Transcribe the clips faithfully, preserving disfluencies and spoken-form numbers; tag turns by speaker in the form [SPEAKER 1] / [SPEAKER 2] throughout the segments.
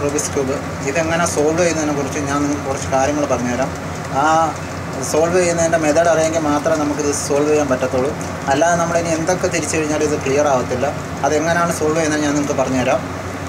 [SPEAKER 1] Rubik's cube. ഇതെങ്ങനെ solve ചെയ്യുന്നതിനെ കുറിച്ച് ഞാൻ നിങ്ങൾക്ക് കുറച്ച് കാര്യങ്ങൾ പറഞ്ഞുതരാം. ആ സോൾവ് ചെയ്യുന്നതിൻ്റെ മെത്തേഡ് അറിയാമെങ്കിൽ മാത്രമേ നമുക്കിത് സോൾവ് ചെയ്യാൻ പറ്റത്തുള്ളൂ. അല്ലാതെ നമ്മളിനി എന്തൊക്കെ തിരിച്ചു കഴിഞ്ഞാൽ ഇത് ക്ലിയർ ആവത്തില്ല. അതെങ്ങനെയാണ് സോൾവ് ചെയ്യുന്നത് ഞാൻ നിങ്ങൾക്ക് പറഞ്ഞുതരാം.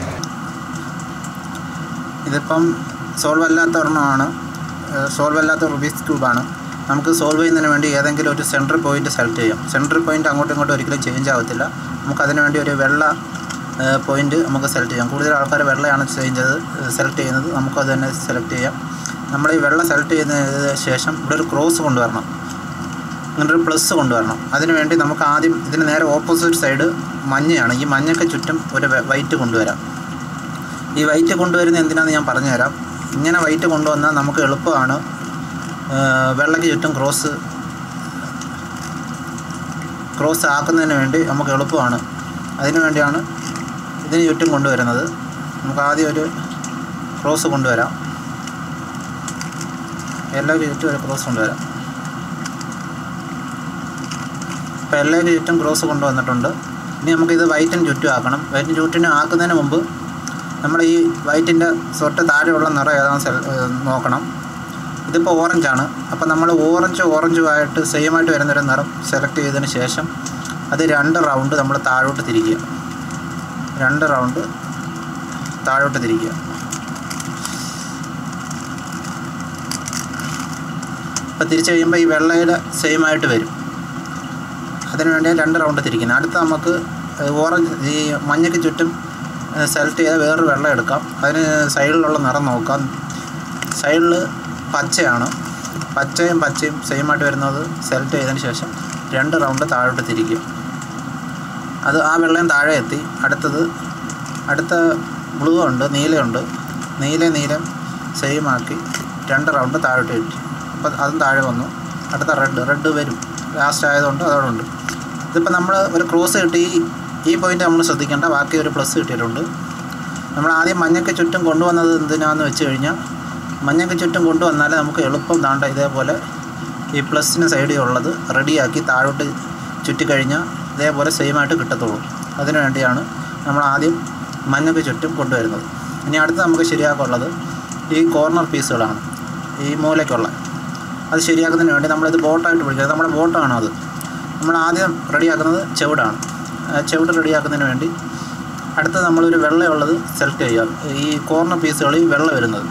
[SPEAKER 1] ഇതിപ്പം സോൾവ് അല്ലാത്ത ഒരെണ്ണമാണ്, സോൾവ് അല്ലാത്ത റൂബിക്സ് ക്യൂബാണ്. നമുക്ക് സോൾവ് ചെയ്യുന്നതിന് വേണ്ടി ഏതെങ്കിലും ഒരു സെൻറ്റർ പോയിൻറ്റ് സെലക്ട് ചെയ്യാം. സെൻറ്റർ പോയിൻറ്റ് അങ്ങോട്ടും ഇങ്ങോട്ടും ഒരിക്കലും ചേഞ്ച് ആവത്തില്ല. നമുക്കതിന് വേണ്ടി ഒരു വെള്ള പോയിൻറ്റ് നമുക്ക് സെലക്ട് ചെയ്യാം. കൂടുതൽ ആൾക്കാർ വെള്ളയാണ് ചെയ്യുന്നത് സെലക്ട് ചെയ്യുന്നത്. നമുക്കത് തന്നെ സെലക്ട് ചെയ്യാം. നമ്മൾ ഈ വെള്ള സെലക്ട് ചെയ്യുന്നതിന് ശേഷം ഇവിടെ ഒരു ക്രോസ് കൊണ്ടുവരണം, ഇങ്ങനെ ഒരു പ്ലസ് കൊണ്ടുവരണം. അതിന് വേണ്ടി നമുക്ക് ആദ്യം ഇതിന് നേരെ ഓപ്പോസിറ്റ് സൈഡ് മഞ്ഞയാണ്. ഈ മഞ്ഞയ്ക്ക് ചുറ്റും ഒരു വൈറ്റ് കൊണ്ടുവരാം. ഈ വൈറ്റ് കൊണ്ടുവരുന്ന എന്തിനാണെന്ന് ഞാൻ പറഞ്ഞുതരാം. ഇങ്ങനെ വൈറ്റ് കൊണ്ടുവന്നാൽ നമുക്ക് എളുപ്പമാണ് വെള്ളയ്ക്ക് ചുറ്റും ക്രോസ് ക്രോസ് ആക്കുന്നതിന് വേണ്ടി നമുക്ക് എളുപ്പമാണ്. അതിനു വേണ്ടിയാണ് ഇതിന് ചുറ്റും കൊണ്ടുവരുന്നത്. നമുക്ക് ആദ്യം ഒരു ക്രോസ് കൊണ്ടുവരാം. എല്ലാവരും ചുറ്റും ഒരു ക്രോസ് കൊണ്ടുവരാം. ഇപ്പോൾ എല്ലാവരും ചുറ്റും ക്രോസ് കൊണ്ടുവന്നിട്ടുണ്ട്. ഇനി നമുക്കിത് വൈറ്റിന് ചുറ്റും ആക്കണം. വൈറ്റിന് ചുറ്റിന് ആക്കുന്നതിന് മുമ്പ് നമ്മൾ ഈ വൈറ്റിൻ്റെ തൊട്ട് താഴെയുള്ള നിറം ഏതാണെന്ന് നോക്കണം. ഇതിപ്പോൾ ഓറഞ്ചാണ്. അപ്പോൾ നമ്മൾ ഓറഞ്ച് ഓറഞ്ചുമായിട്ട് സെയിമായിട്ട് വരുന്നൊരു നിറം സെലക്ട് ചെയ്തതിന് ശേഷം അത് രണ്ട് റൗണ്ട് നമ്മൾ താഴോട്ട് തിരിക്കുക. രണ്ട് റൗണ്ട് താഴോട്ട് തിരിക്കുക. അപ്പോൾ തിരിച്ച് കഴിയുമ്പോൾ ഈ വെള്ളയുടെ സെയിമായിട്ട് വരും. അതിന് വേണ്ടി രണ്ട് റൗണ്ട് തിരിക്കുന്നത്. അടുത്ത് നമുക്ക് ഓറഞ്ച് ഈ മഞ്ഞയ്ക്ക് ചുറ്റും സെലക്ട് ചെയ്ത് വേറൊരു വെള്ളം എടുക്കാം. അതിന് സൈഡിലുള്ള നിറം നോക്കാം. സൈഡിൽ പച്ചയാണ്. പച്ചയും പച്ചയും സെയിമായിട്ട് വരുന്നത് സെലക്ട് ചെയ്തതിന് ശേഷം രണ്ട് റൗണ്ട് താഴോട്ട് തിരിക്കുക. അത് ആ വെള്ളം താഴെ എത്തി. അടുത്തത് അടുത്ത ബ്ലൂ ഉണ്ട്, നീലയുണ്ട്. നീല നീലം സെയിമാക്കി രണ്ട് റൗണ്ട് താഴോട്ട് ഇട്ടി. അപ്പോൾ അതും താഴെ വന്നു. അടുത്ത റെഡ് റെഡ് വരും. ലാസ്റ്റ് ആയതുകൊണ്ട് അതോടെ ഉണ്ട്. ഇതിപ്പോൾ നമ്മൾ ഒരു ക്രോസ് കിട്ടി. ഈ പോയിൻ്റ് നമ്മൾ ശ്രദ്ധിക്കേണ്ട. ബാക്കി ഒരു പ്ലസ് കിട്ടിയിട്ടുണ്ട്. നമ്മൾ ആദ്യം മഞ്ഞയ്ക്ക് ചുറ്റും കൊണ്ടുവന്നത് എന്തിനാണെന്ന് വെച്ച് കഴിഞ്ഞാൽ മഞ്ഞയ്ക്ക് ചുറ്റും കൊണ്ടുവന്നാൽ നമുക്ക് എളുപ്പം താണ്ട ഇതേപോലെ ഈ പ്ലസിന് സൈഡിൽ ഉള്ളത് റെഡിയാക്കി താഴോട്ട് ചുറ്റിക്കഴിഞ്ഞാൽ ഇതേപോലെ സെയിമായിട്ട് കിട്ടത്തുള്ളൂ. അതിനു വേണ്ടിയാണ് നമ്മൾ ആദ്യം മഞ്ഞയ്ക്ക് ചുറ്റും കൊണ്ടുവരുന്നത്. ഇനി അടുത്ത് നമുക്ക് ശരിയാക്കാനുള്ളത് ഈ കോർണർ പീസുകളാണ്, ഈ മൂലയ്ക്കുള്ള. അത് ശരിയാക്കുന്നതിന് വേണ്ടി നമ്മളിത് ബോട്ടായിട്ട് പിടിക്കുന്നത്. നമ്മുടെ ബോട്ടാണ് അത്. നമ്മൾ ആദ്യം റെഡിയാക്കുന്നത് ചെവിടാണ്. ചെവിട് റെഡിയാക്കുന്നതിന് വേണ്ടി അടുത്ത് നമ്മളൊരു വെള്ളയുള്ളത് സെലക്ട് ചെയ്യുക. ഈ കോർണർ പീസുകളിൽ വെള്ള വരുന്നത്.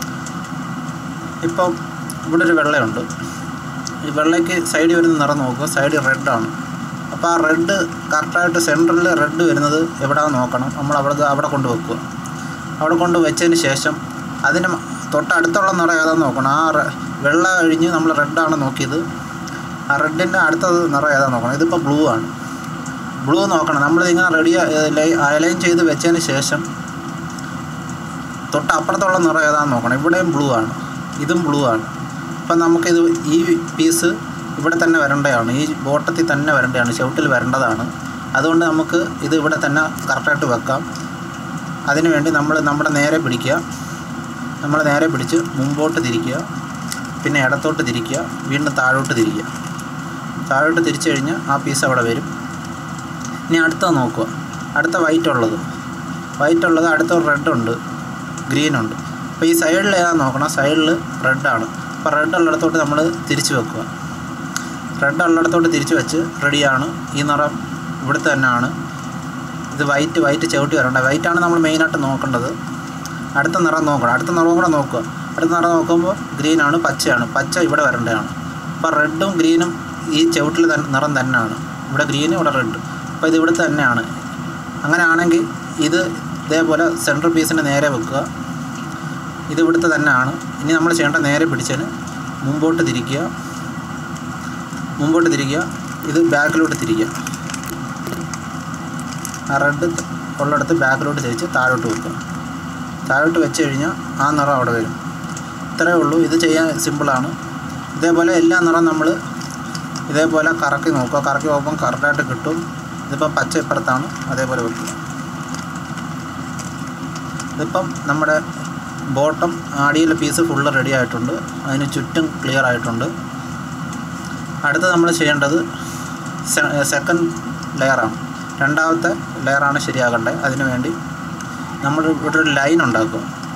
[SPEAKER 1] ഇപ്പം ഇവിടെ ഒരു വെള്ളയുണ്ട്. ഈ വെള്ളയ്ക്ക് സൈഡിൽ വരുന്ന നിറം നോക്കുക. സൈഡിൽ റെഡാണ്. അപ്പോൾ ആ റെഡ് കറക്റ്റായിട്ട് സെൻറ്ററിൽ റെഡ് വരുന്നത് എവിടെയാണെന്ന് നോക്കണം. നമ്മൾ അവിടെ അവിടെ കൊണ്ട് വെക്കുക. അവിടെ കൊണ്ട് വെച്ചതിന് ശേഷം അതിന് തൊട്ടടുത്തുള്ള നിറം ഏതാണെന്ന് നോക്കണം. ആ വെള്ള കഴിഞ്ഞ് നമ്മൾ റെഡാണ് നോക്കിയത്. ആ റെഡിൻ്റെ അടുത്തത് നിറം ഏതാണെന്ന് നോക്കണം. ഇതിപ്പോൾ ബ്ലൂ ആണ്. ബ്ലൂ നോക്കണം. നമ്മളിതിങ്ങനെ റെഡി അലൈൻ ചെയ്ത് വെച്ചതിന് ശേഷം തൊട്ടപ്പുറത്തുള്ള നിറം ഏതാണെന്ന് നോക്കണം. ഇവിടെയും ബ്ലൂ ആണ്, ഇതും ബ്ലൂ ആണ്. അപ്പം നമുക്കിത് ഈ പീസ് ഇവിടെ തന്നെ വരേണ്ടതാണ്. ഈ ബോട്ടത്തിൽ തന്നെ വരേണ്ടതാണ്, ചവിട്ടിൽ വരേണ്ടതാണ്. അതുകൊണ്ട് നമുക്ക് ഇത് ഇവിടെ തന്നെ കറക്റ്റായിട്ട് വെക്കാം. അതിനു വേണ്ടി നമ്മൾ നമ്മുടെ നേരെ പിടിക്കുക. നമ്മൾ നേരെ പിടിച്ച് മുമ്പോട്ട് തിരിക്കുക, പിന്നെ ഇടത്തോട്ട് തിരിക്കുക, വീണ്ടും താഴോട്ട് തിരിക്കുക. താഴോട്ട് തിരിച്ചു കഴിഞ്ഞാൽ ആ പീസ് അവിടെ വരും. ഇനി അടുത്തത് നോക്കുക. അടുത്ത വൈറ്റ് ഉള്ളത് വൈറ്റ് ഉള്ളത് അടുത്ത റെഡുണ്ട്, ഗ്രീനുണ്ട്. അപ്പോൾ ഈ സൈഡിൽ ഏതാണെന്ന് നോക്കണം. സൈഡിൽ റെഡാണ്. അപ്പോൾ റെഡ് ഉള്ളിടത്തോട്ട് നമ്മൾ തിരിച്ച് വെക്കുക. റെഡ് ഉള്ളിടത്തോട്ട് തിരിച്ച് വെച്ച് റെഡിയാണ്. ഈ നിറം ഇവിടുത്തെ തന്നെയാണ്. ഇത് വൈറ്റ് വൈറ്റ് ചവിട്ടി വരണ്ട. വൈറ്റാണ് നമ്മൾ മെയിനായിട്ട് നോക്കേണ്ടത്. അടുത്ത നിറം നോക്കണം. അടുത്ത നിറവും കൂടെ നോക്കുക. അടുത്ത നിറം നോക്കുമ്പോൾ ഗ്രീനാണ്, പച്ചയാണ്. പച്ച ഇവിടെ വരേണ്ടതാണ്. അപ്പോൾ റെഡും ഗ്രീനും ഈ ചവിട്ടിൽ നിറം തന്നെയാണ്. ഇവിടെ ഗ്രീനും ഇവിടെ റെഡ്. അപ്പോൾ ഇത് ഇവിടുത്തെ തന്നെയാണ്. അങ്ങനെയാണെങ്കിൽ ഇത് ഇതേപോലെ സെൻട്രൽ പീസിന് നേരെ വെക്കുക. ഇത് ഇവിടുത്തെ തന്നെയാണ്. ഇനി നമ്മൾ ചെയ്യേണ്ട നേരെ പിടിച്ചതിന് മുമ്പോട്ട് തിരിക്കുക. മുമ്പോട്ട് തിരിക്കുക. ഇത് ബാക്കിലോട്ട് തിരിക്കുക. ആ റെഡ് ഉള്ളിടത്ത് ബാക്കിലോട്ട് തിരിച്ച് താഴോട്ട് വെക്കുക. താഴോട്ട് വെച്ച് കഴിഞ്ഞാൽ ആ നിറം അവിടെ വരും. ഇത്രയേ ഉള്ളൂ. ഇത് ചെയ്യാൻ സിമ്പിളാണ്. ഇതേപോലെ എല്ലാ നിറം നമ്മൾ ഇതേപോലെ കറക്കി നോക്കുക. കറക്കി നോക്കുമ്പം കറക്റ്റായിട്ട് കിട്ടും. ഇതിപ്പം പച്ച ഇപ്പുറത്താണ്, അതേപോലെ വെക്കുക. ഇതിപ്പം നമ്മുടെ ബോട്ടം അടിയിലെ പീസ് ഫുള്ള് റെഡി ആയിട്ടുണ്ട്. അതിന് ചുറ്റും ക്ലിയർ ആയിട്ടുണ്ട്. അടുത്ത് നമ്മൾ ചെയ്യേണ്ടത് സെക്കൻഡ് ലെയറാണ്. രണ്ടാമത്തെ ലെയറാണ് ശരിയാകേണ്ടത്. അതിന് വേണ്ടി നമ്മൾ ഇവിടെ ഒരു ലൈൻ ഉണ്ടാക്കുക.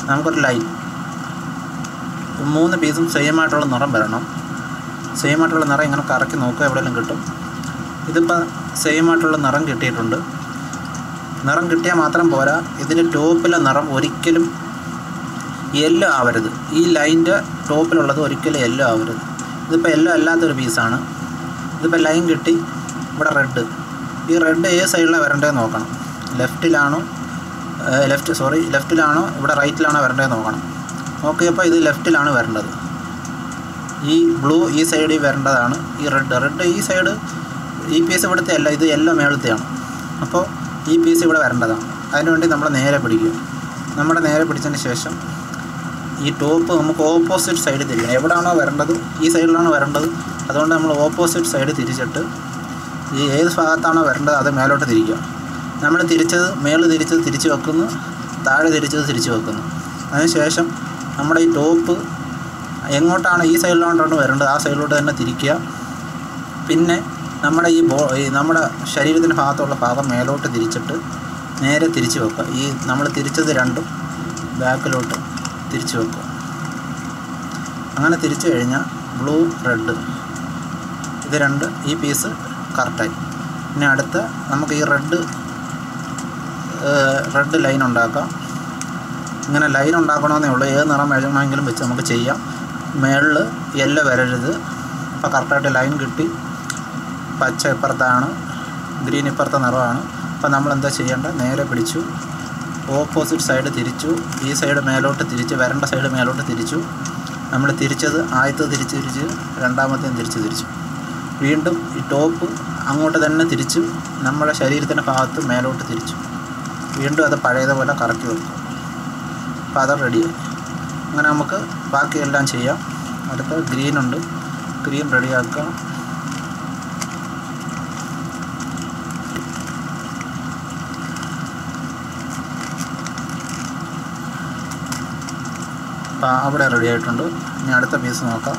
[SPEAKER 1] നമുക്കൊരു ലൈൻ മൂന്ന് പീസും സെയിം ആയിട്ടുള്ള നിറം വരണം. സെയിം ആയിട്ടുള്ള നിറം ഇങ്ങനെ കറക്കി നോക്കുക, എവിടെയെങ്കിലും കിട്ടും. ഇതിപ്പോൾ സെയിം ആയിട്ടുള്ള നിറം കിട്ടിയിട്ടുണ്ട്. നിറം കിട്ടിയാൽ മാത്രം പോരാ, ഇതിൻ്റെ ടോപ്പിലെ നിറം ഒരിക്കലും യെല്ലോ ആവരുത്. ഈ ലൈൻ്റെ ടോപ്പിലുള്ളത് ഒരിക്കലും യെല്ലോ ആവരുത്. ഇതിപ്പോൾ യെല്ലോ അല്ലാത്തൊരു പീസാണ്. ഇതിപ്പോൾ ലൈൻ കിട്ടി, ഇവിടെ റെഡ്. ഈ റെഡ് ഏത് സൈഡിലാണ് വരേണ്ടതെന്ന് നോക്കണം. ലെഫ്റ്റിലാണോ ലെഫ്റ്റ് സോറി ലെഫ്റ്റിലാണോ ഇവിടെ റൈറ്റിലാണോ വരേണ്ടതെന്ന് നോക്കണം. നോക്കിയപ്പോൾ ഇത് ലെഫ്റ്റിലാണ് വരേണ്ടത്. ഈ ബ്ലൂ ഈ സൈഡിൽ വരേണ്ടതാണ്. ഈ റെഡ് റെഡ് ഈ സൈഡ്, ഈ പീസ് ഇവിടുത്തെ അല്ല, ഇത് യെല്ലോ മേളത്തെയാണ്. അപ്പോൾ ഈ പീസ് ഇവിടെ വരേണ്ടതാണ്. അതിനുവേണ്ടി നമ്മൾ നേരെ പിടിക്കും. നമ്മുടെ നേരെ പിടിച്ചതിന് ശേഷം ഈ ടോപ്പ് നമുക്ക് ഓപ്പോസിറ്റ് സൈഡ് തിരിക്കണം. എവിടെയാണോ വരേണ്ടത് ഈ സൈഡിലാണോ വരേണ്ടത്, അതുകൊണ്ട് നമ്മൾ ഓപ്പോസിറ്റ് സൈഡ് തിരിച്ചിട്ട് ഈ ഏത് ഭാഗത്താണോ വരേണ്ടത് അത് മേലോട്ട് തിരിക്കുക. നമ്മൾ തിരിച്ചത് മേള് തിരിച്ചത് തിരിച്ച് വെക്കുന്നു, താഴെ തിരിച്ചത് തിരിച്ച് വെക്കുന്നു. അതിനുശേഷം നമ്മുടെ ഈ ടോപ്പ് എങ്ങോട്ടാണ് ഈ സൈഡിലോട്ടാണ് വരേണ്ടത് ആ സൈഡിലോട്ട് തന്നെ തിരിക്കുക. പിന്നെ നമ്മുടെ ഈ ബോ ഈ നമ്മുടെ ശരീരത്തിൻ്റെ ഭാഗത്തുള്ള ഭാഗം മേലോട്ട് തിരിച്ചിട്ട് നേരെ തിരിച്ച് വെക്കുക. ഈ നമ്മൾ തിരിച്ചത് രണ്ടും ബാക്കിലോട്ട് തിരിച്ച് വെക്കുക. അങ്ങനെ തിരിച്ചു കഴിഞ്ഞാൽ ബ്ലൂ റെഡ് ഇത് രണ്ട് ഈ പീസ് കറക്റ്റായി. പിന്നെ അടുത്ത നമുക്ക് ഈ റെഡ് റെഡ് ലൈൻ ഉണ്ടാക്കാം. ഇങ്ങനെ ലൈൻ ഉണ്ടാക്കണമെന്നേ ഉള്ളൂ. ഏത് നിറം വേണമെങ്കിലും വെച്ച് നമുക്ക് ചെയ്യാം. മേളിൽ യെല്ലോ വരരുത്. അപ്പോൾ കറക്റ്റായിട്ട് ലൈൻ കിട്ടി. പച്ച ഇപ്പുറത്താണ്, ഗ്രീൻ ഇപ്പുറത്തെ നിറമാണ്. അപ്പോൾ നമ്മളെന്താ ചെയ്യേണ്ടത്, നേരെ പിടിച്ചു, ഓപ്പോസിറ്റ് സൈഡ് തിരിച്ചു, ഈ സൈഡ് മേലോട്ട് തിരിച്ച് വരേണ്ട സൈഡ് മേലോട്ട് തിരിച്ചു. നമ്മൾ തിരിച്ചത് ആദ്യത്തെ തിരിച്ച് തിരിച്ച് രണ്ടാമത്തെയും തിരിച്ച് തിരിച്ചു. വീണ്ടും ഈ ടോപ്പ് അങ്ങോട്ട് തന്നെ തിരിച്ചു നമ്മുടെ ശരീരത്തിൻ്റെ ഭാഗത്ത് മേലോട്ട് തിരിച്ചു. വീണ്ടും അത് പഴയതുപോലെ കറക്കി വെക്കും. അപ്പോൾ അത് റെഡിയായി. അങ്ങനെ നമുക്ക് ബാക്കിയെല്ലാം ചെയ്യാം. അടുത്ത ഗ്രീനുണ്ട്, ഗ്രീൻ റെഡിയാക്കാം. അപ്പോൾ അവിടെ റെഡി ആയിട്ടുണ്ട്. ഇനി അടുത്ത പീസ് നോക്കാം.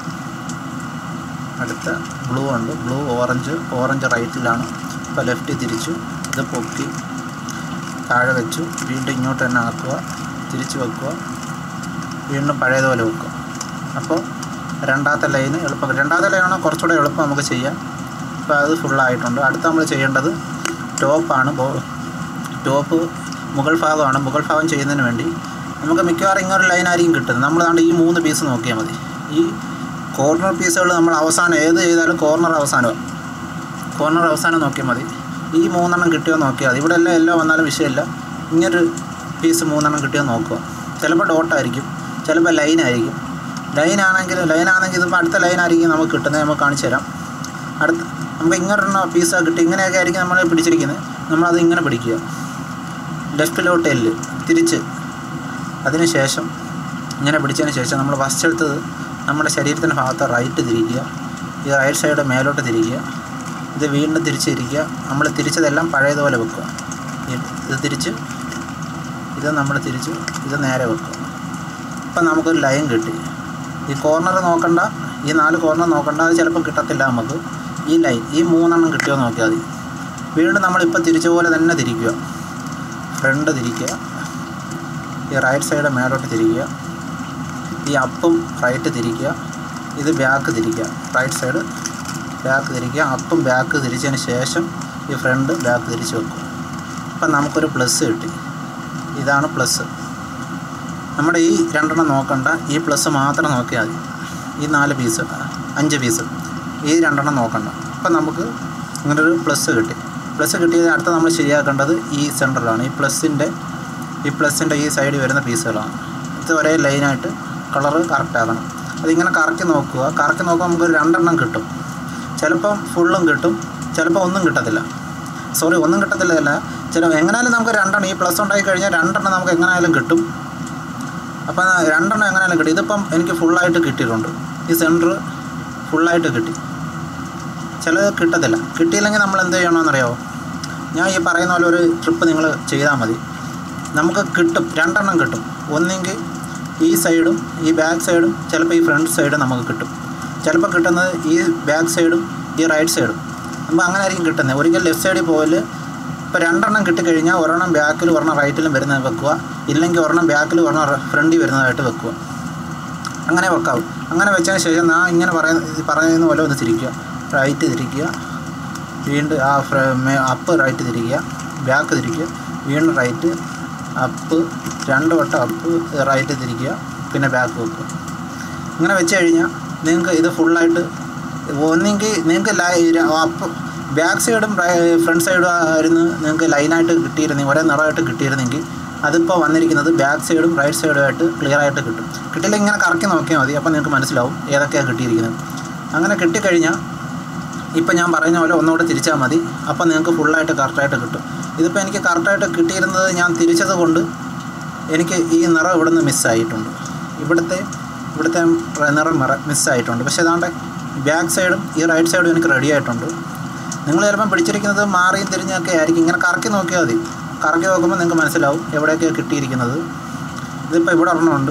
[SPEAKER 1] അടുത്ത ബ്ലൂ ഉണ്ട്, ബ്ലൂ ഓറഞ്ച്, ഓറഞ്ച് റൈറ്റിലാണ്. ഇപ്പോൾ ലെഫ്റ്റ് തിരിച്ചു, ഇത് പൊക്കി താഴെ വെച്ചു, വീണ്ടും ഇങ്ങോട്ട് തന്നെ ആക്കുക, തിരിച്ച് വെക്കുക, വീണ്ടും പഴയതുപോലെ വെക്കുക. അപ്പോൾ രണ്ടാമത്തെ ലൈന് എളുപ്പം, രണ്ടാമത്തെ ലൈനാണ് കുറച്ചുകൂടെ എളുപ്പം നമുക്ക് ചെയ്യാം. അപ്പോൾ അത് ഫുള്ളായിട്ടുണ്ട്. അടുത്ത നമ്മൾ ചെയ്യേണ്ടത് ടോപ്പാണ്. ടോപ്പ് മുകൾ ഭാഗമാണ്. മുകൾ ഭാഗം ചെയ്യുന്നതിന് വേണ്ടി നമുക്ക് മിക്കവാറും ഇങ്ങനൊരു ലൈനായിരിക്കും കിട്ടുന്നത്. നമ്മളാണ്ട് ഈ മൂന്ന് പീസ് നോക്കിയാൽ മതി. ഈ കോർണർ പീസുകൾ നമ്മൾ അവസാനം ഏത് ചെയ്താലും കോർണർ അവസാനമാണ്. കോർണർ അവസാനം നോക്കിയാൽ മതി. ഈ മൂന്നെണ്ണം കിട്ടിയോ നോക്കിയാൽ മതി. ഇവിടെ എല്ലാം എല്ലാം വന്നാലും വിഷയമില്ല. ഇങ്ങനൊരു പീസ് മൂന്നെണ്ണം കിട്ടിയോ നോക്കുക. ചിലപ്പോൾ ഡോട്ടായിരിക്കും, ചിലപ്പോൾ ലൈനായിരിക്കും. ലൈനാണെങ്കിൽ ലൈനാണെങ്കിൽ ഇതിപ്പോൾ അടുത്ത ലൈനായിരിക്കും നമുക്ക് കിട്ടുന്നത്. നമുക്ക് കാണിച്ചു തരാം. അടുത്ത നമുക്ക് ഇങ്ങനൊരെണ്ണം പീസ് കിട്ടി. ഇങ്ങനെയൊക്കെ ആയിരിക്കും നമ്മൾ പിടിച്ചിരിക്കുന്നത്. നമ്മളത് ഇങ്ങനെ പിടിക്കുക, ലെഫ്റ്റിലോട്ട് എല്ല് തിരിച്ച്, അതിന് ശേഷം ഇങ്ങനെ പിടിച്ചതിന് ശേഷം നമ്മൾ ഫസ്റ്റ് എടുത്തത് നമ്മുടെ ശരീരത്തിൻ്റെ ഭാഗത്ത് റൈറ്റ് തിരിക്കുക. ഈ റൈറ്റ് സൈഡ് മേലോട്ട് തിരിക്കുക. ഇത് വീണ്ടും തിരിച്ചിരിക്കുക. നമ്മൾ തിരിച്ചതെല്ലാം പഴയതുപോലെ വെക്കുക. ഇത് തിരിച്ച്, ഇത് നമ്മൾ തിരിച്ച്, ഇത് നേരെ വെക്കുക. ഇപ്പം നമുക്കൊരു ലൈൻ കിട്ടി. ഈ കോർണർ നോക്കണ്ട, ഈ നാല് കോർണർ നോക്കണ്ട, അത് ചിലപ്പോൾ കിട്ടത്തില്ല നമുക്ക്. ഈ ലൈൻ ഈ മൂന്നെണ്ണം കിട്ടിയോ നോക്കിയാൽ മതി. വീണ്ടും നമ്മളിപ്പോൾ തിരിച്ച പോലെ തന്നെ തിരിക്കുക. ഫ്രണ്ട് തിരിക്കുക, ഈ റൈറ്റ് സൈഡ് മേലോട്ട് തിരിക്കുക, ഈ അപ്പും റൈറ്റ് തിരിക്കുക, ഇത് ബാക്ക് തിരിക്കുക, റൈറ്റ് സൈഡ് ബാക്ക് തിരിക്കുക, അപ്പും ബാക്ക് തിരിച്ചതിന് ശേഷം ഈ ഫ്രണ്ട് ബാക്ക് തിരിച്ച് വെക്കും. അപ്പം നമുക്കൊരു പ്ലസ് കിട്ടി. ഇതാണ് പ്ലസ്. നമ്മുടെ ഈ രണ്ടെണ്ണം നോക്കണ്ട, ഈ പ്ലസ് മാത്രം നോക്കിയാൽ മതി. ഈ നാല് പീസ്, അഞ്ച് പീസ്, ഈ രണ്ടെണ്ണം നോക്കണ്ട. അപ്പം നമുക്ക് ഇങ്ങനൊരു പ്ലസ് കിട്ടി. പ്ലസ് കിട്ടിയത് അടുത്ത നമ്മൾ ശരിയാക്കേണ്ടത് ഈ സെൻറ്ററിലാണ്. ഈ പ്ലസിൻ്റെ ഈ പ്ലസിൻ്റെ ഈ സൈഡിൽ വരുന്ന പീസുകളാണ്. ഇത് ഒരേ ലൈനായിട്ട് കളറ് കറക്റ്റാകണം. അതിങ്ങനെ കറക്കി നോക്കുക. കറക്കി നോക്കുമ്പോൾ നമുക്കൊരു രണ്ടെണ്ണം കിട്ടും. ചിലപ്പം ഫുള്ളും കിട്ടും, ചിലപ്പോൾ ഒന്നും കിട്ടത്തില്ല. സോറി ഒന്നും കിട്ടത്തില്ല ചില എങ്ങനെയായാലും നമുക്ക് രണ്ടെണ്ണം, ഈ പ്ലസ് ഉണ്ടായി കഴിഞ്ഞാൽ രണ്ടെണ്ണം നമുക്ക് എങ്ങനെയായാലും കിട്ടും. അപ്പം രണ്ടെണ്ണം എങ്ങനെയായാലും കിട്ടും. ഇതിപ്പം എനിക്ക് ഫുള്ളായിട്ട് കിട്ടിയിട്ടുണ്ട്. ഈ സെൻറ്റർ ഫുള്ളായിട്ട് കിട്ടി. ചിലത് കിട്ടത്തില്ല. കിട്ടിയില്ലെങ്കിൽ നമ്മൾ എന്ത് ചെയ്യണമെന്നറിയാമോ? ഞാൻ ഈ പറയുന്ന പോലെ ഒരു ട്രിപ്പ് നിങ്ങൾ ചെയ്താൽ മതി. നമുക്ക് കിട്ടും, രണ്ടെണ്ണം കിട്ടും. ഒന്നെങ്കിൽ ഈ സൈഡും ഈ ബാക്ക് സൈഡും, ചിലപ്പോൾ ഈ ഫ്രണ്ട് സൈഡും നമുക്ക് കിട്ടും. ചിലപ്പോൾ കിട്ടുന്നത് ഈ ബാക്ക് സൈഡും ഈ റൈറ്റ് സൈഡും. അപ്പോൾ അങ്ങനെ ആയിരിക്കും കിട്ടുന്നത്. ഒരിക്കൽ ലെഫ്റ്റ് സൈഡിൽ പോയാൽ ഇപ്പോൾ രണ്ടെണ്ണം കിട്ടിക്കഴിഞ്ഞാൽ ഒരെണ്ണം ബാക്കിൽ ഒരെണ്ണം റൈറ്റിലും വരുന്നത് വെക്കുക, ഇല്ലെങ്കിൽ ഒരെണ്ണം ബാക്കിൽ ഒരെണ്ണം ഫ്രണ്ടിൽ വരുന്നതായിട്ട് വെക്കുക. അങ്ങനെ വെക്കാവും. അങ്ങനെ വെച്ചതിന് ശേഷം ഞാൻ ഇങ്ങനെ പറയുന്ന പറയുന്ന പോലെ ഒന്ന് തിരിക്കുക. റൈറ്റ് തിരിക്കുക, വീണ്ടും ആ അപ്പ് റൈറ്റ് തിരിക്കുക, ബാക്ക് തിരിക്കുക, വീണ്ടും റൈറ്റ് അപ്പ്, രണ്ട് വട്ടം അപ്പ് റൈറ്റ് തിരിക്കുക, പിന്നെ ബാക്ക് വെക്കുക. ഇങ്ങനെ വെച്ച് കഴിഞ്ഞാൽ നിങ്ങൾക്ക് ഇത് ഫുള്ളായിട്ട് ഒന്നെങ്കിൽ നിങ്ങൾക്ക് ലൈ അപ്പ് ബാക്ക് സൈഡും ഫ്രണ്ട് സൈഡും ആയിരുന്നു നിങ്ങൾക്ക് ലൈനായിട്ട് കിട്ടിയിരുന്നെങ്കിൽ, ഒരേ നിറമായിട്ട് കിട്ടിയിരുന്നെങ്കിൽ അതിപ്പോൾ വന്നിരിക്കുന്നത് ബാക്ക് സൈഡും റൈറ്റ് സൈഡുമായിട്ട് ക്ലിയർ ആയിട്ട് കിട്ടും. കിട്ടില്ല ഇങ്ങനെ കറക്കി നോക്കിയാൽ മതി, അപ്പോൾ നിങ്ങൾക്ക് മനസ്സിലാവും ഏതൊക്കെയാണ് കിട്ടിയിരിക്കുന്നത്. അങ്ങനെ കിട്ടിക്കഴിഞ്ഞാൽ ഇപ്പം ഞാൻ പറയുന്ന പോലെ ഒന്നുകൂടെ തിരിച്ചാൽ മതി, അപ്പോൾ നിങ്ങൾക്ക് ഫുള്ളായിട്ട് കറക്റ്റായിട്ട് കിട്ടും. ഇതിപ്പോൾ എനിക്ക് കറക്റ്റായിട്ട് കിട്ടിയിരുന്നത് ഞാൻ തിരിച്ചത് കൊണ്ട് എനിക്ക് ഈ നിറം ഇവിടെ നിന്ന് മിസ്സായിട്ടുണ്ട്. ഇവിടുത്തെ ഇവിടുത്തെ നിറം നിറ മിസ്സായിട്ടുണ്ട്. പക്ഷേ ഏതാണ്ട് ബാക്ക് സൈഡും ഈ റൈറ്റ് സൈഡും എനിക്ക് റെഡി ആയിട്ടുണ്ട്. നിങ്ങൾ ചിലപ്പം പിടിച്ചിരിക്കുന്നത് മാറിയും തിരിഞ്ഞൊക്കെ ആയിരിക്കും. ഇങ്ങനെ കറക്കി നോക്കിയാൽ മതി. കറക്കി നോക്കുമ്പോൾ നിങ്ങൾക്ക് മനസ്സിലാവും എവിടെയൊക്കെയാണ് കിട്ടിയിരിക്കുന്നത്. ഇതിപ്പോൾ ഇവിടെ ഒരെണ്ണമുണ്ട്,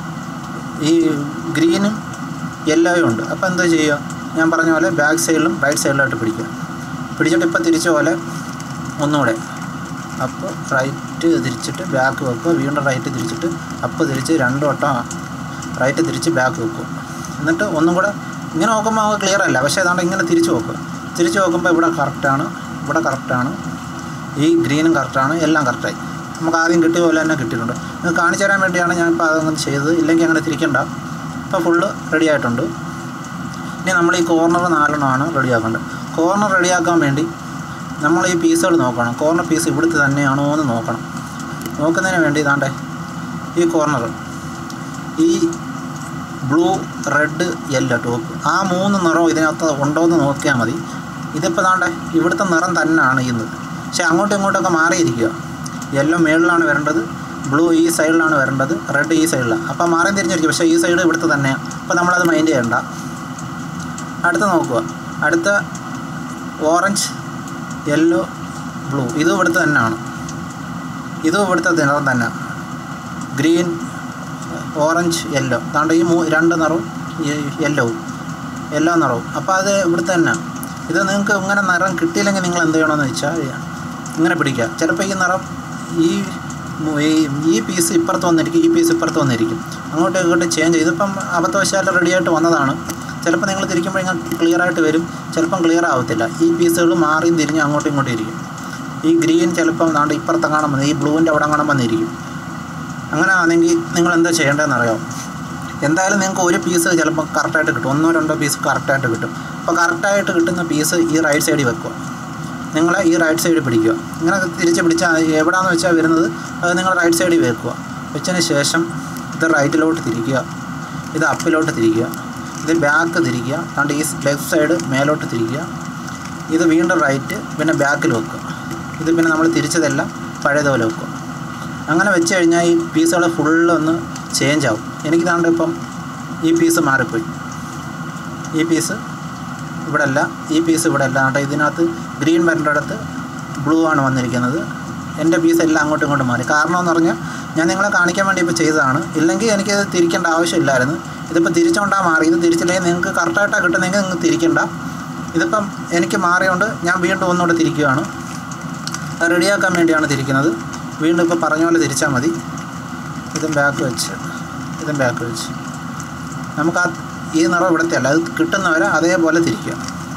[SPEAKER 1] ഈ ഗ്രീനും യെല്ലോയും ഉണ്ട്. അപ്പോൾ എന്താ ചെയ്യുക, ഞാൻ പറഞ്ഞ പോലെ ബാക്ക് സൈഡിലും റൈറ്റ് സൈഡിലായിട്ട് പിടിക്കുക. പിടിച്ചിട്ട് ഇപ്പോൾ തിരിച്ച പോലെ ഒന്നുകൂടെ അപ്പോൾ റൈറ്റ് തിരിച്ചിട്ട് ബാക്ക് വെക്കുക, വീണ്ടും റൈറ്റ് തിരിച്ചിട്ട് അപ്പോൾ തിരിച്ച് രണ്ട് വട്ടം റൈറ്റ് തിരിച്ച് ബാക്ക് വെക്കുക. എന്നിട്ട് ഒന്നും കൂടെ ഇങ്ങനെ നോക്കുമ്പോൾ നമുക്ക് ക്ലിയർ അല്ല, പക്ഷേ ഏതാണ്ട് ഇങ്ങനെ തിരിച്ച് നോക്കുക. തിരിച്ച് നോക്കുമ്പോൾ ഇവിടെ കറക്റ്റാണ്, ഇവിടെ കറക്റ്റാണ്, ഈ ഗ്രീനും കറക്റ്റാണ്, എല്ലാം കറക്റ്റായി. നമുക്ക് ആദ്യം കിട്ടിയ പോലെ തന്നെ കിട്ടിയിട്ടുണ്ട്. ഇത് കാണിച്ചു തരാൻ വേണ്ടിയാണ് ഞാനിപ്പോൾ അതങ്ങനെ ചെയ്തത്. ഇല്ലെങ്കിൽ അങ്ങനെ തിരിക്കണ്ട. ഇപ്പോൾ ഫുള്ള് റെഡി ആയിട്ടുണ്ട്. ഇനി നമ്മൾ ഈ കോർണർ നാലെണ്ണമാണ് റെഡിയാക്കേണ്ടത്. കോർണർ റെഡിയാക്കാൻ വേണ്ടി നമ്മൾ ഈ പീസുകൾ നോക്കണം. കോർണർ പീസ് ഇവിടുത്തെ തന്നെയാണോ എന്ന് നോക്കണം. നോക്കുന്നതിന് വേണ്ടി ഇതാണ്ടേ ഈ കോർണർ, ഈ ബ്ലൂ റെഡ് യെല്ലോ ടോപ്പ്, ആ മൂന്ന് നിറവും ഇതിനകത്ത് ഉണ്ടോ എന്ന് നോക്കിയാൽ മതി. ഇതിപ്പോൾ ഇതാണ്ടേ ഇവിടുത്തെ നിറം തന്നെയാണ് ഇന്ന്, പക്ഷേ അങ്ങോട്ടും ഇങ്ങോട്ടൊക്കെ മാറിയിരിക്കുക. യെല്ലോ മേളിലാണ് വരേണ്ടത്, ബ്ലൂ ഈ സൈഡിലാണ് വരേണ്ടത്, റെഡ് ഈ സൈഡിലാണ്. അപ്പോൾ മാറി തിരിഞ്ഞിരിക്കും, പക്ഷേ ഈ സൈഡ് ഇവിടുത്തെ തന്നെയാണ്. അപ്പോൾ നമ്മളത് മൈൻഡ് ചെയ്യണ്ട. അടുത്ത നോക്കുക, അടുത്ത ഓറഞ്ച് യെല്ലോ ബ്ലൂ, ഇതും ഇവിടുത്തെ തന്നെയാണ്, ഇതും ഇവിടുത്തെ നിറം തന്നെ. ഗ്രീൻ ഓറഞ്ച് യെല്ലോ, താണ്ട് ഈ മൂ രണ്ട് നിറവും യെല്ലോവും യെല്ലോ നിറവും. അപ്പോൾ അത് ഇവിടുത്തെ തന്നെ. ഇത് നിങ്ങൾക്ക് ഇങ്ങനെ നിറം കിട്ടിയില്ലെങ്കിൽ നിങ്ങൾ എന്ത് ചെയ്യണമെന്ന് വെച്ചാൽ ഇങ്ങനെ പിടിക്കുക. ചിലപ്പോൾ ഈ നിറം ഈ ഈ പീസ് ഇപ്പുറത്ത് വന്നിരിക്കും, ഈ പീസ് ഇപ്പുറത്ത് വന്നിരിക്കും, അങ്ങോട്ടും ഇങ്ങോട്ടും ചേഞ്ച് ചെയ്ത് ഇപ്പം അബദ്ധവശാൽ റെഡിയായിട്ട് വന്നതാണ്. ചിലപ്പോൾ നിങ്ങൾ തിരിക്കുമ്പോൾ ഇങ്ങനെ ക്ലിയർ ആയിട്ട് വരും, ചിലപ്പം ക്ലിയർ ആവത്തില്ല. ഈ പീസുകൾ മാറിയും തിരിഞ്ഞ് അങ്ങോട്ടും ഇങ്ങോട്ടും ഇരിക്കും. ഈ ഗ്രീൻ ചിലപ്പം നാണ്ട് ഇപ്പുറത്തെ കാണാൻ വന്ന് ഈ ബ്ലൂവിൻ്റെ അവിടെ കാണാൻ വന്നിരിക്കും. അങ്ങനെ ആണെങ്കിൽ നിങ്ങൾ എന്താ ചെയ്യേണ്ടതെന്ന് അറിയാം. എന്തായാലും നിങ്ങൾക്ക് ഒരു പീസ് ചിലപ്പോൾ കറക്റ്റായിട്ട് കിട്ടും, ഒന്നോ രണ്ടോ പീസ് കറക്റ്റായിട്ട് കിട്ടും. അപ്പോൾ കറക്റ്റായിട്ട് കിട്ടുന്ന പീസ് ഈ റൈറ്റ് സൈഡിൽ വെക്കുക. നിങ്ങൾ ഈ റൈറ്റ് സൈഡിൽ പിടിക്കുക. ഇങ്ങനെ തിരിച്ച് പിടിച്ചാൽ എവിടെയാണെന്ന് വെച്ചാൽ വരുന്നത് അത് നിങ്ങൾ റൈറ്റ് സൈഡിൽ വെക്കുക. വെച്ചതിന് ശേഷം ഇത് റൈറ്റിലോട്ട് തിരിക്കുക, ഇത് അപ്പിലോട്ട് തിരിക്കുക, ഇത് ബാക്ക് തിരിക്കുക, അതുകൊണ്ട് ഈ ലെഫ്റ്റ് സൈഡ് മേലോട്ട് തിരിക്കുക, ഇത് വീണ്ടും റൈറ്റ്, പിന്നെ ബാക്കിൽ വെക്കുക. ഇത് പിന്നെ നമ്മൾ തിരിച്ചതെല്ലാം പഴയതുപോലെ വെക്കുക. അങ്ങനെ വെച്ച് കഴിഞ്ഞാൽ ഈ പീസുകൾ ഫുള്ളൊന്ന് ചേഞ്ച് ആവും. എനിക്ക് താണ്ട് ഇപ്പം ഈ പീസ് മാറിപ്പോയി, ഈ പീസ് ഇവിടെ അല്ല, ഈ പീസ് ഇവിടെ അല്ല. അതുകൊണ്ട് ഇതിനകത്ത് ഗ്രീൻ വരേണ്ടടുത്ത് ബ്ലൂ ആണ് വന്നിരിക്കുന്നത്. എൻ്റെ പീസ് എല്ലാം അങ്ങോട്ടും ഇങ്ങോട്ടും മാറി. കാരണം എന്ന് പറഞ്ഞാൽ ഞാൻ നിങ്ങളെ കാണിക്കാൻ വേണ്ടി ഇപ്പോൾ ചെയ്തതാണ്. ഇല്ലെങ്കിൽ എനിക്കത് തിരിക്കേണ്ട ആവശ്യമില്ലായിരുന്നു. ഇതിപ്പോൾ തിരിച്ചുകൊണ്ടാണ് മാറി. ഇത് തിരിച്ചില്ലെങ്കിൽ നിങ്ങൾക്ക് കറക്റ്റായിട്ടാണ് കിട്ടുന്നതെങ്കിൽ നിങ്ങൾ തിരിക്കണ്ട. ഇതിപ്പം എനിക്ക് മാറിയോണ്ട് ഞാൻ വീണ്ടും ഒന്നുകൂടെ തിരിക്കുകയാണ്. റെഡിയാക്കാൻ വേണ്ടിയാണ് തിരിക്കുന്നത്. വീണ്ടും ഇപ്പോൾ പറഞ്ഞ പോലെ തിരിച്ചാൽ മതി. ഇതും ബാക്ക് വെച്ച്, ഇതും ബാക്ക് വെച്ച് നമുക്ക് ആ ഈ നിറം ഇവിടുത്തെ അല്ല, അത് കിട്ടുന്നവരെ അതേപോലെ തിരിക്കുക.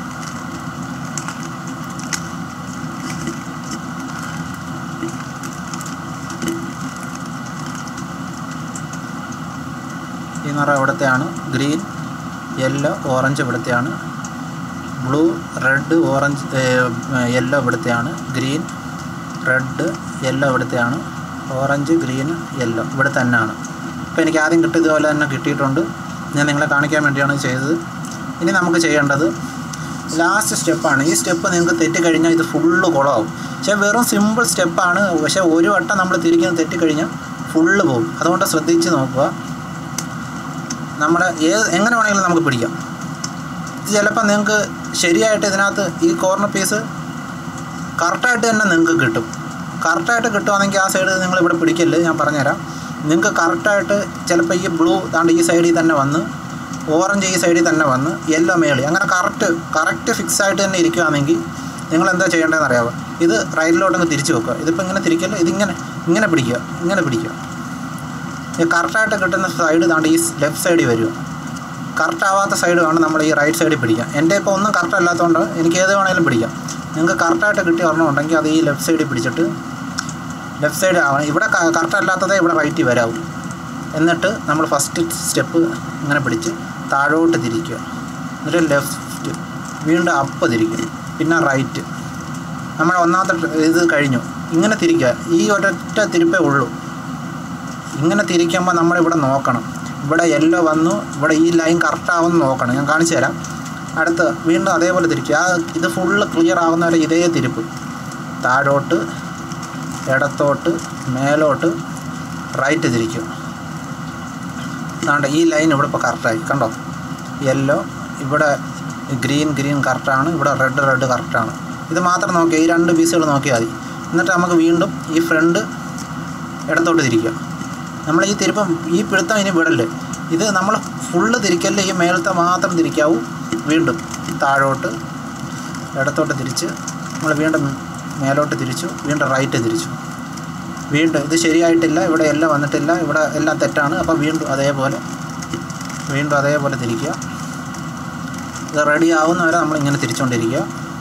[SPEAKER 1] ഈ നിറം ഇവിടുത്തെയാണ്, ഗ്രീൻ യെല്ലോ ഓറഞ്ച് ഇവിടുത്തെയാണ്, ബ്ലൂ റെഡ് ഓറഞ്ച് യെല്ലോ ഇവിടുത്തെയാണ്, ഗ്രീൻ റെഡ് യെല്ലോ ഇവിടുത്തെയാണ്, ഓറഞ്ച് ഗ്രീൻ യെല്ലോ ഇവിടെ തന്നെയാണ്. ഇപ്പോൾ എനിക്ക് ആദ്യം കിട്ടിയതുപോലെ തന്നെ കിട്ടിയിട്ടുണ്ട്. ഞാൻ നിങ്ങളെ കാണിക്കാൻ വേണ്ടിയാണ് ചെയ്തത്. ഇനി നമുക്ക് ചെയ്യേണ്ടത് ലാസ്റ്റ് സ്റ്റെപ്പാണ്. ഈ സ്റ്റെപ്പ് നിങ്ങൾക്ക് തെറ്റിക്കഴിഞ്ഞാൽ ഇത് ഫുള്ള് കുളമാവും. പക്ഷേ വെറും സിമ്പിൾ സ്റ്റെപ്പാണ്. പക്ഷേ ഒരു വട്ടം നമ്മൾ തിരിക്കുന്നത് തെറ്റിക്കഴിഞ്ഞാൽ ഫുള്ള് പോകും. അതുകൊണ്ട് ശ്രദ്ധിച്ച് നോക്കുക. നമ്മുടെ ഏത് എങ്ങനെ വേണമെങ്കിലും നമുക്ക് പിടിക്കാം. ഇത് ചിലപ്പോൾ നിങ്ങൾക്ക് ശരിയായിട്ട് ഇതിനകത്ത് ഈ കോർണർ പീസ് കറക്റ്റായിട്ട് തന്നെ നിങ്ങൾക്ക് കിട്ടും. കറക്റ്റായിട്ട് കിട്ടുകയാണെങ്കിൽ ആ സൈഡ് നിങ്ങളിവിടെ പിടിക്കല്ല്, ഞാൻ പറഞ്ഞുതരാം. നിങ്ങൾക്ക് കറക്റ്റായിട്ട് ചിലപ്പോൾ ഈ ബ്ലൂ താണ്ട് ഈ സൈഡിൽ തന്നെ വന്ന്, ഓറഞ്ച് ഈ സൈഡിൽ തന്നെ വന്ന്, യെല്ലോ മേളി, അങ്ങനെ കറക്റ്റ് കറക്റ്റ് ഫിക്സ് ആയിട്ട് തന്നെ ഇരിക്കുകയാണെങ്കിൽ നിങ്ങളെന്താ ചെയ്യേണ്ടതെന്ന് അറിയാമോ? ഇത് റൈറ്റിലോട്ടങ്ങ് തിരിച്ച് വെക്കുക. ഇതിപ്പോൾ ഇങ്ങനെ തിരിക്കല്ല, ഇതിങ്ങനെ ഇങ്ങനെ പിടിക്കുക, ഇങ്ങനെ പിടിക്കുക. ഈ കറക്റ്റായിട്ട് കിട്ടുന്ന സൈഡ് താണ്ട് ഈ ലെഫ്റ്റ് സൈഡിൽ വരിക. കറക്റ്റ് ആവാത്ത സൈഡ് വേണം നമ്മൾ ഈ റൈറ്റ് സൈഡിൽ പിടിക്കാം. എൻ്റെ ഇപ്പോൾ ഒന്നും കറക്റ്റ് അല്ലാത്തതുകൊണ്ട് എനിക്ക് ഏത് വേണമെങ്കിലും പിടിക്കാം. നിങ്ങൾക്ക് കറക്റ്റായിട്ട് കിട്ടി ഒരെണ്ണമുണ്ടെങ്കിൽ അത് ഈ ലെഫ്റ്റ് സൈഡിൽ പിടിച്ചിട്ട് ലെഫ്റ്റ് സൈഡ് ആവണം. ഇവിടെ കറക്റ്റ് അല്ലാത്തതേ ഇവിടെ റൈറ്റിൽ വരാവും. എന്നിട്ട് നമ്മൾ ഫസ്റ്റ് സ്റ്റെപ്പ് ഇങ്ങനെ പിടിച്ച് താഴോട്ട് തിരിക്കുക. എന്നിട്ട് ലെഫ്റ്റ്, വീണ്ടും അപ്പ് തിരിക്കുക, പിന്നെ റൈറ്റ്. നമ്മൾ ഒന്നാമത്തെ ഇത് കഴിഞ്ഞു. ഇങ്ങനെ തിരിക്കുക. ഈ ഒരൊറ്റ തിരിപ്പേ ഉള്ളൂ. ഇങ്ങനെ തിരിക്കുമ്പോൾ നമ്മളിവിടെ നോക്കണം. ഇവിടെ യെല്ലോ വന്നു, ഇവിടെ ഈ ലൈൻ കറക്റ്റാവുമെന്ന് നോക്കണം. ഞാൻ കാണിച്ചു തരാം. അടുത്ത് വീണ്ടും അതേപോലെ തിരിക്കുക. ആ ഇത് ഫുള്ള് ക്ലിയർ ആവുന്നവരെ ഇതേ തിരിപ്പ്. താഴോട്ട്, ഇടത്തോട്ട്, മേലോട്ട്, റൈറ്റ് തിരിക്കുക. അതാണ്ട് ഈ ലൈൻ ഇവിടെ ഇപ്പോൾ കറക്റ്റായി. കണ്ടോ? യെല്ലോ, ഇവിടെ ഗ്രീൻ ഗ്രീൻ കറക്റ്റാണ്, ഇവിടെ റെഡ് റെഡ് കറക്റ്റാണ്. ഇത് മാത്രം നോക്കിയാൽ ഈ രണ്ട് പീസുകൾ നോക്കിയാൽ മതി. എന്നിട്ട് നമുക്ക് വീണ്ടും ഈ ഫ്രണ്ട് ഇടത്തോട്ട് തിരിക്കുക. നമ്മൾ ഈ തിരുപ്പം ഈ പിടുത്തം ഇനി വിടല്ലേ. ഇത് നമ്മൾ ഫുള്ള് തിരിക്കല്ലേ, ഈ മേലത്തെ മാത്രം തിരിക്കാവൂ. വീണ്ടും താഴോട്ട്, ഇടത്തോട്ട് തിരിച്ച് നമ്മൾ വീണ്ടും മേലോട്ട് തിരിച്ചു, വീണ്ടും റൈറ്റ് തിരിച്ചു. വീണ്ടും ഇത് ശരിയായിട്ടില്ല, ഇവിടെ എല്ലാം വന്നിട്ടില്ല, ഇവിടെ എല്ലാം തെറ്റാണ്. അപ്പോൾ വീണ്ടും അതേപോലെ വീണ്ടും അതേപോലെ തിരിക്കുക. ഇത് റെഡി ആവുന്നവരെ നമ്മളിങ്ങനെ തിരിച്ചുകൊണ്ടിരിക്കുക.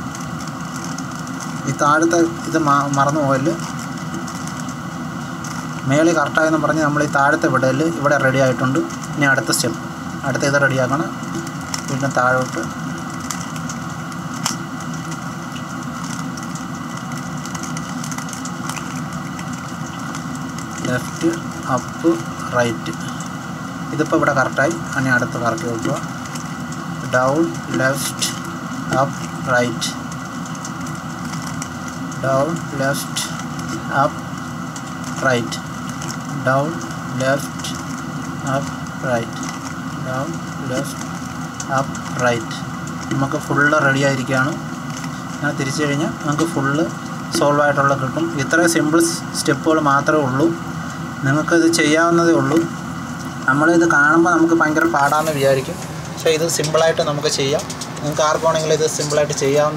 [SPEAKER 1] ഈ താഴത്തെ ഇത് മറന്നു പോയല്, മേളിൽ കറക്റ്റായെന്ന് പറഞ്ഞ് നമ്മൾ ഈ താഴത്തെ വിടൽ ഇവിടെ റെഡി ആയിട്ടുണ്ട്. ഇനി അടുത്ത സ്റ്റെപ്പ്, അടുത്ത ഇത് റെഡിയാക്കണം. വീണ്ടും താഴോട്ട്, ലെഫ്റ്റ്, അപ്പ്, റൈറ്റ്. ഇതിപ്പോൾ ഇവിടെ കറക്റ്റായി. ഇനി അടുത്ത് കറക്കി വെക്കുക. Down, left, up, right. Down, left, up, right. Down, left, up, right. Down, left, up, right. നമുക്ക് ഫുള്ള് റെഡി ആയിരിക്കുകയാണ്. അങ്ങനെ തിരിച്ചു കഴിഞ്ഞാൽ നമുക്ക് ഫുള്ള് സോൾവ് ആയിട്ടുള്ള കിട്ടും. ഇത്രയും സിമ്പിൾ സ്റ്റെപ്പുകൾ മാത്രമേ ഉള്ളൂ. നിങ്ങൾക്കിത് ചെയ്യാവുന്നതേ ഉള്ളൂ. നമ്മളിത് കാണുമ്പോൾ നമുക്ക് ഭയങ്കര പാടാമെന്ന് വിചാരിക്കും. പക്ഷേ ഇത് സിമ്പിളായിട്ട് നമുക്ക് ചെയ്യാം. നിങ്ങൾക്ക് ആർക്കാണെങ്കിലും ഇത് സിമ്പിളായിട്ട് ചെയ്യാവുന്ന